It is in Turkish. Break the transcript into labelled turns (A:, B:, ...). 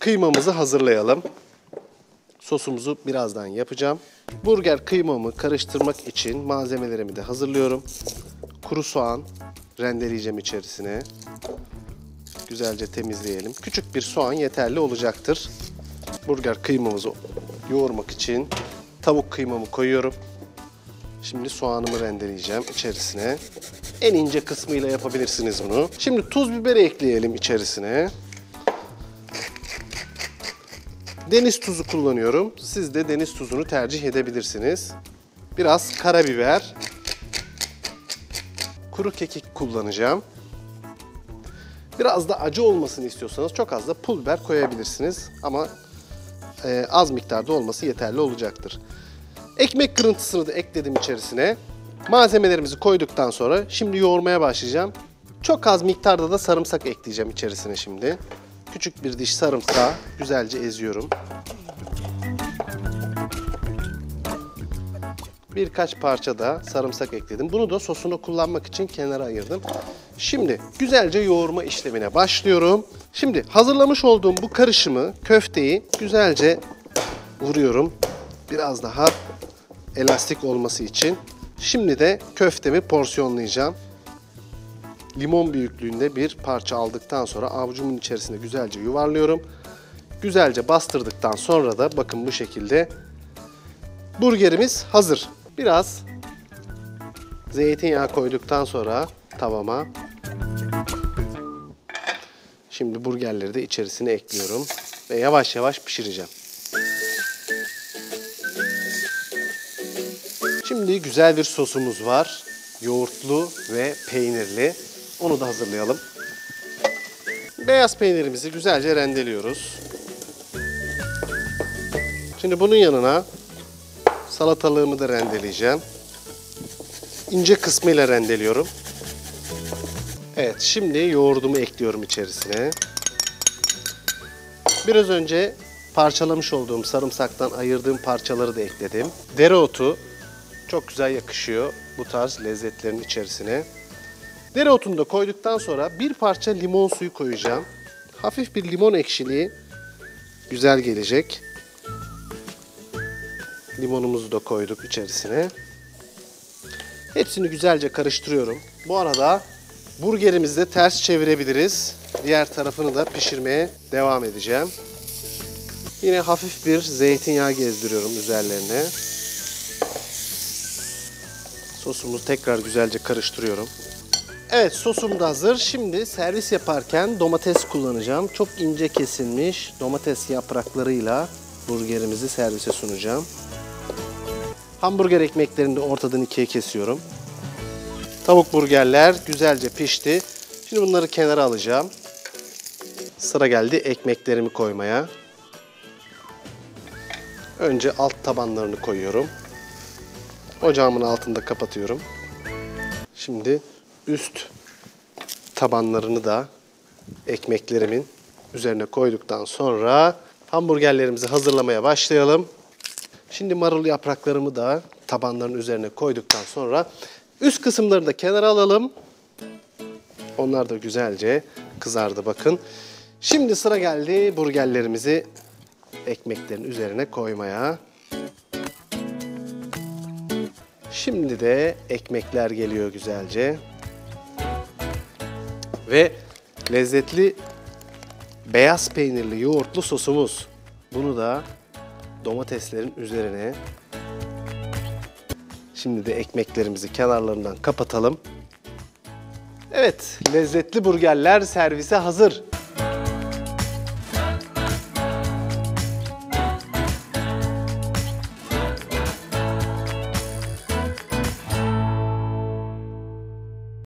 A: kıymamızı hazırlayalım. Sosumuzu birazdan yapacağım. Burger kıymamı karıştırmak için malzemelerimi de hazırlıyorum. Kuru soğan rendeleyeceğim içerisine. Güzelce temizleyelim. Küçük bir soğan yeterli olacaktır. Burger kıymamızı yoğurmak için tavuk kıymamı koyuyorum. Şimdi soğanımı rendeleyeceğim içerisine. En ince kısmıyla yapabilirsiniz bunu. Şimdi tuz biberi ekleyelim içerisine. Deniz tuzu kullanıyorum. Siz de deniz tuzunu tercih edebilirsiniz. Biraz karabiber. Kuru kekik kullanacağım. Biraz da acı olmasını istiyorsanız çok az da pul biber koyabilirsiniz. Ama az miktarda olması yeterli olacaktır. Ekmek kırıntısını da ekledim içerisine. Malzemelerimizi koyduktan sonra şimdi yoğurmaya başlayacağım. Çok az miktarda da sarımsak ekleyeceğim içerisine şimdi. Küçük bir diş sarımsağı güzelce eziyorum. Birkaç parça da sarımsak ekledim. Bunu da sosunu kullanmak için kenara ayırdım. Şimdi güzelce yoğurma işlemine başlıyorum. Şimdi hazırlamış olduğum bu karışımı, köfteyi güzelce vuruyorum. Biraz daha elastik olması için. Şimdi de köftemi porsiyonlayacağım. Limon büyüklüğünde bir parça aldıktan sonra avucumun içerisine güzelce yuvarlıyorum. Güzelce bastırdıktan sonra da bakın bu şekilde burgerimiz hazır. Biraz zeytinyağı koyduktan sonra tavama şimdi burgerleri de içerisine ekliyorum ve yavaş yavaş pişireceğim. Şimdi güzel bir sosumuz var. Yoğurtlu ve peynirli. Onu da hazırlayalım. Beyaz peynirimizi güzelce rendeliyoruz. Şimdi bunun yanına salatalığımı da rendeleyeceğim. İnce kısmıyla rendeliyorum. Evet, şimdi yoğurdumu ekliyorum içerisine. Biraz önce parçalamış olduğum sarımsaktan ayırdığım parçaları da ekledim. Dereotu çok güzel yakışıyor bu tarz lezzetlerin içerisine. Dereotunu da koyduktan sonra bir parça limon suyu koyacağım. Hafif bir limon ekşiliği güzel gelecek. Limonumuzu da koyduk içerisine. Hepsini güzelce karıştırıyorum. Bu arada burgerimizi de ters çevirebiliriz. Diğer tarafını da pişirmeye devam edeceğim. Yine hafif bir zeytinyağı gezdiriyorum üzerlerine. Sosumuzu tekrar güzelce karıştırıyorum. Evet, sosum da hazır. Şimdi servis yaparken domates kullanacağım. Çok ince kesilmiş domates yapraklarıyla burgerimizi servise sunacağım. Hamburger ekmeklerini de ortadan ikiye kesiyorum. Tavuk burgerler güzelce pişti. Şimdi bunları kenara alacağım. Sıra geldi ekmeklerimi koymaya. Önce alt tabanlarını koyuyorum. Ocağımın altını da kapatıyorum. Şimdi üst tabanlarını da ekmeklerimin üzerine koyduktan sonra hamburgerlerimizi hazırlamaya başlayalım. Şimdi marul yapraklarımı da tabanların üzerine koyduktan sonra üst kısımları da kenara alalım. Onlar da güzelce kızardı bakın. Şimdi sıra geldi burgerlerimizi ekmeklerin üzerine koymaya. Şimdi de ekmekler geliyor güzelce. Ve lezzetli beyaz peynirli yoğurtlu sosumuz. Bunu da domateslerin üzerine. Şimdi de ekmeklerimizi kenarlarından kapatalım. Evet, lezzetli burgerler servise hazır.